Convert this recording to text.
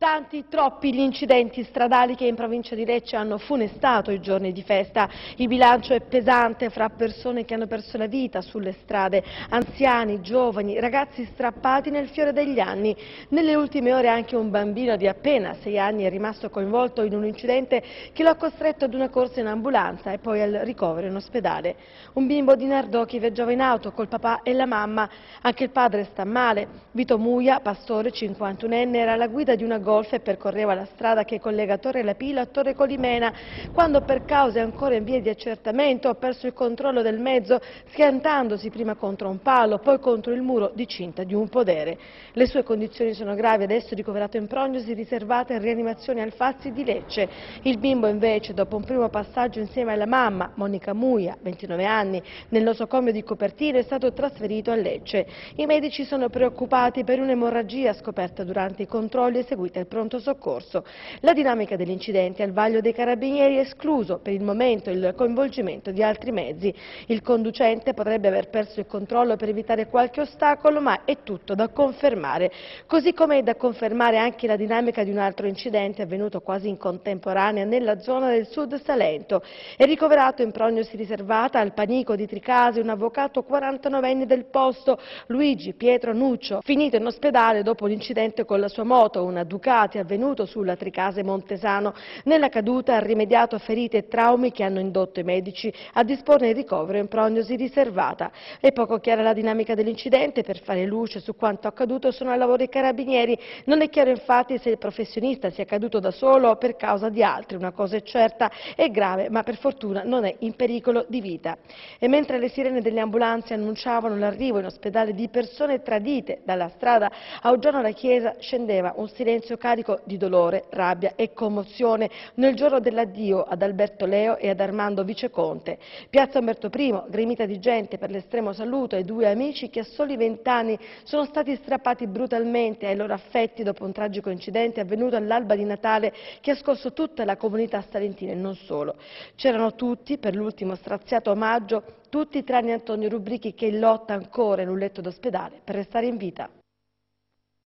Tanti, troppi gli incidenti stradali che in provincia di Lecce hanno funestato i giorni di festa. Il bilancio è pesante fra persone che hanno perso la vita sulle strade, anziani, giovani, ragazzi strappati nel fiore degli anni. Nelle ultime ore anche un bambino di appena 6 anni è rimasto coinvolto in un incidente che lo ha costretto ad una corsa in ambulanza e poi al ricovero in ospedale. Un bimbo di Nardò che viaggiava in auto col papà e la mamma. Anche il padre sta male. Vito Muia, pastore 51enne, era alla guida di una Golf e percorreva la strada che collega Torre La Pila a Torre Colimena, quando per cause ancora in via di accertamento ha perso il controllo del mezzo, schiantandosi prima contro un palo, poi contro il muro di cinta di un podere. Le sue condizioni sono gravi, adesso ricoverato in prognosi riservata in rianimazione al Fazzi di Lecce. Il bimbo invece, dopo un primo passaggio insieme alla mamma, Monica Muia, 29 anni, nel nosocomio di Copertino, è stato trasferito a Lecce. I medici sono preoccupati per un'emorragia scoperta durante i controlli eseguiti al pronto soccorso. La dinamica degli incidenti al vaglio dei Carabinieri è escluso per il momento il coinvolgimento di altri mezzi. Il conducente potrebbe aver perso il controllo per evitare qualche ostacolo, ma è tutto da confermare. Così come è da confermare anche la dinamica di un altro incidente avvenuto quasi in contemporanea nella zona del Sud Salento. È ricoverato in prognosi riservata al Panico di Tricase un avvocato 49enne del posto, Luigi Pietro Nuccio, finito in ospedale dopo l'incidente con la sua moto, una Ducati avvenuto sulla Tricase Montesano. Nella caduta ha rimediato ferite e traumi che hanno indotto i medici a disporne il ricovero in prognosi riservata. È poco chiara la dinamica dell'incidente. Per fare luce su quanto accaduto sono al lavoro i carabinieri. Non è chiaro infatti se il professionista sia caduto da solo o per causa di altri. Una cosa è certa, è grave, ma per fortuna non è in pericolo di vita. E mentre le sirene delle ambulanze annunciavano l'arrivo in ospedale di persone tradite dalla strada a Oggiano la Chiesa, scendeva un silenzio carico di dolore, rabbia e commozione nel giorno dell'addio ad Alberto Leo e ad Armando Viceconte. Piazza Umberto I, gremita di gente per l'estremo saluto ai due amici che a soli 20 anni sono stati strappati brutalmente ai loro affetti dopo un tragico incidente avvenuto all'alba di Natale che ha scosso tutta la comunità salentina e non solo. C'erano tutti per l'ultimo straziato omaggio, tutti tranne Antonio Rubrichi che lotta ancora in un letto d'ospedale per restare in vita.